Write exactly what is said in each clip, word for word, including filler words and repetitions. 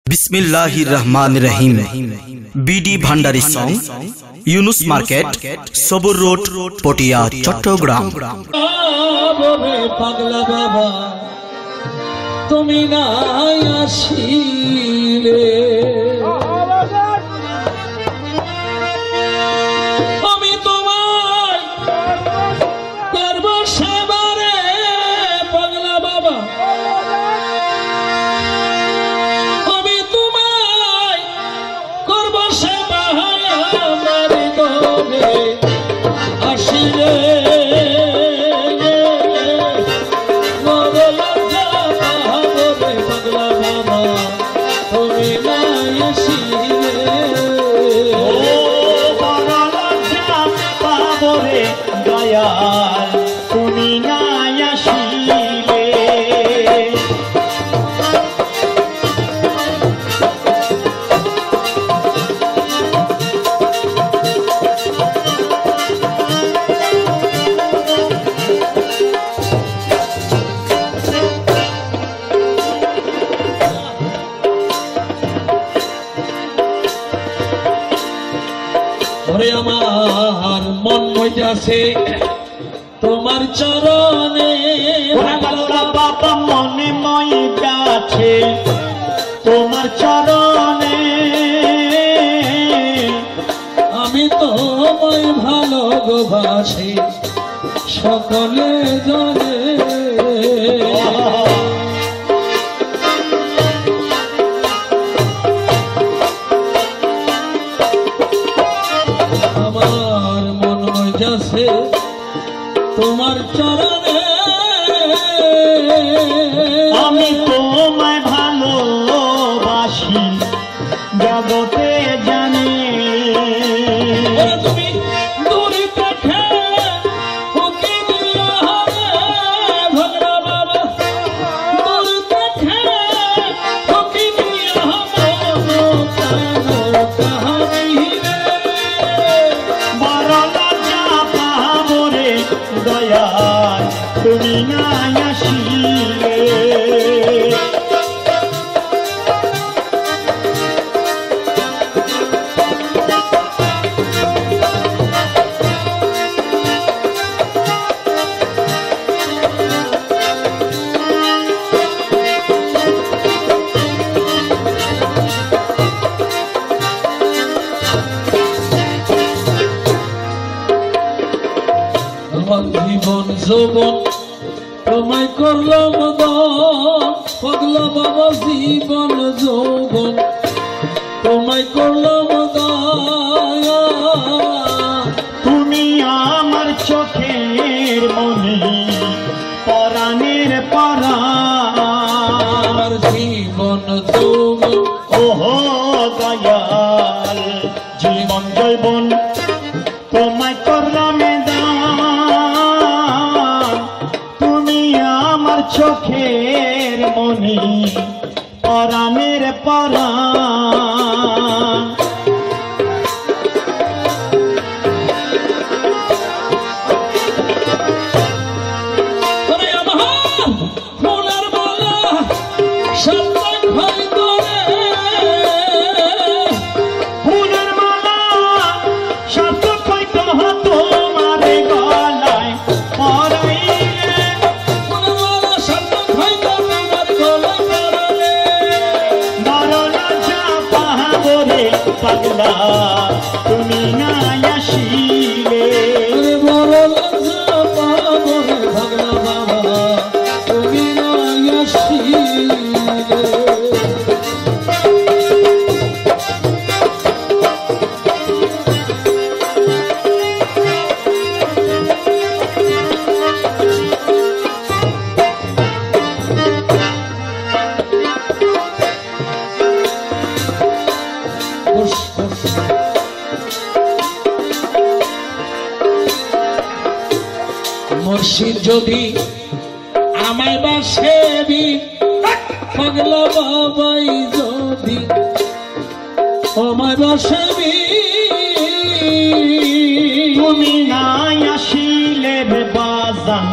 बिस्मिल्लाहिर रहमानिर रहीम BD Bhandari song Yunus market Sabur road Patiya Chattogram. पागला बाबा तुमी ना आसिले আমি তোমায় করব সেবারে পাগলা বাবা আমি তোমায় করব সেবা আমার গলে আসিলে আমার মন মইতাছে তোমার চরণে বাবা মনে মইতাছে তোমার চরণে আমি তোমায় ভালোবাসি সকলে জানে তোমার চরণে আমি তোমায় ভালোবাসি জগতে জানে তুমি দূরে থেকে ওকে দিয়া ভগরা বাবা দূরে থেকে ওকে দিয়া কাহানি দয়াল তুমি না আসিলে জীবন যৌবন তোমায় করলাম দান পাগলা বাবা জীবন যৌবন তোমায় করলাম দান তুমি আমার চোখের মনি পরাণের পরাণ জীবন যৌবন ওহো দয়াল জীবন যৌবন তোমায় করলাম চোখের মনি পরাণের পরাণ পাগলা তুমি না আসিলে বড় লজ্জা পাবো পাগলা বাবা তুমি না আসিলে মুর্শিদ যদি আমায় বাসেবি পাগলা বাবাই যদি আমায় বাসেবি তুমি না আসিলে বাজান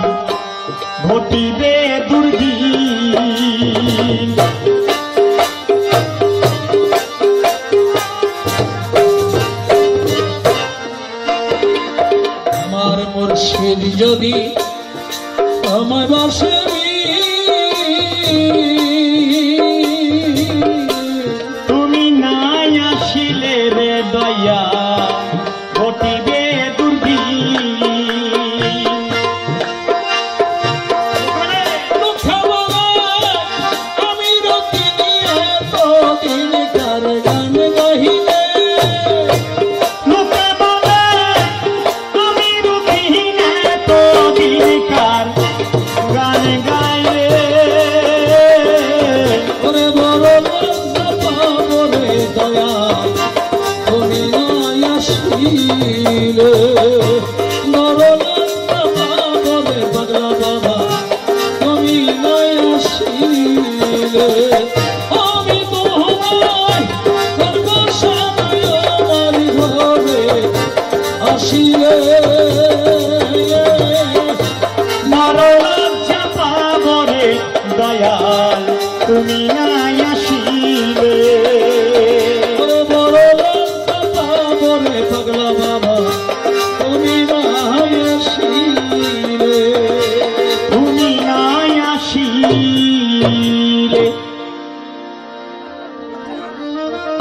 ঘটিবে দুর্দিন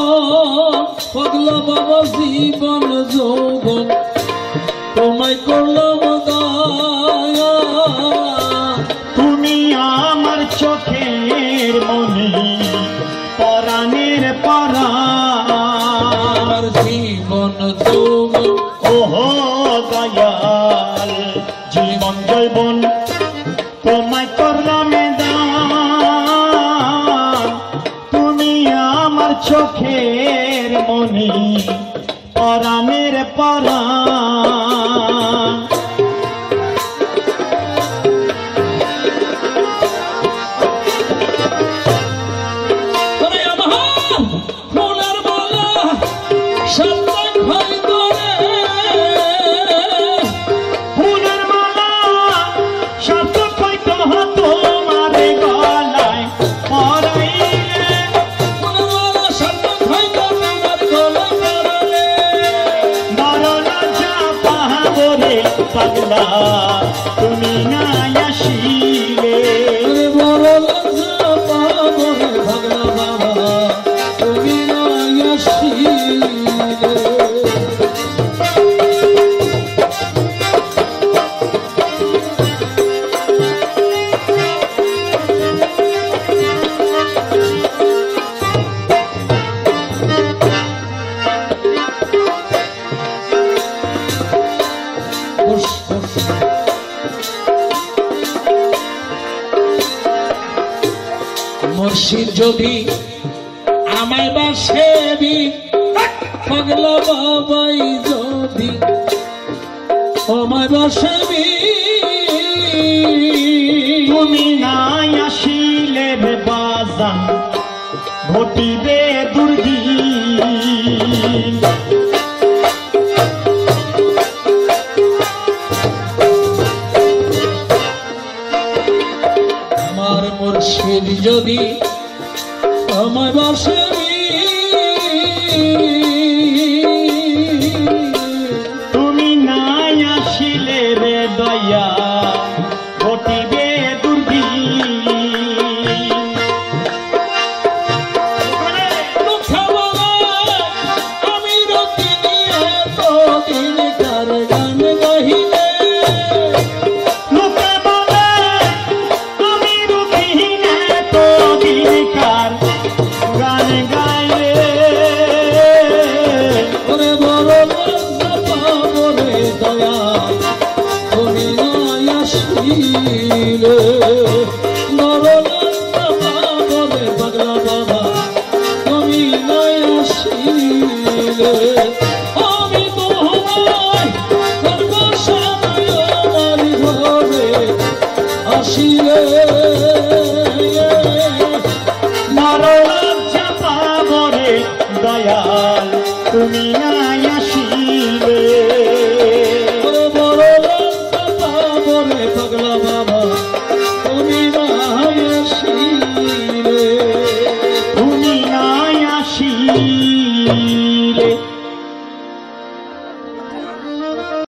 পাগলা বাবা জীবন যৌবন তোমায় করলাম দয়া তুমি আমার চোখের মনি পরাণের পরাণ আমার জীবন যৌবন ওহো দয়াল জীবন জৈবন তোমায় করলাম দান তুমি আমার চোখের মনি পরাণের পরাণ পাগলা তুমি না আসিলে বড় লজ্জা পাবো রে পাগলা বাবা তুমি না আসিলে মুর্শিদ যদি আমায় বাসেবি পাগলা বাবাই যদি আমায় বাসেবি তুমি না আসিলে রে বাজান ঘটিবে দুর্দিন আমার মুর্শিদ যদি আমায় বাসেবি তুমি না আসিলে রে দয়া ঘটিবে দুর্দিন আমি রতি নিয়ে তো দিন কার গান গাহিলে গান গাইলে ওরে বড় লজ্জা পাবো রে দয়া তুমি না আসিলে বড় লজ্জা পাবো রে পাগলা বাবা তুমি না আসিলে আমি তোমায় সর্বসময় আমার ঘরে আসিলে লজ্জা পাবো রে দয়াল তুমি না আসিলে বড় লজ্জা পাবো রে পাগলা বাবা তুমি না আসিলে তুমি না আসিলে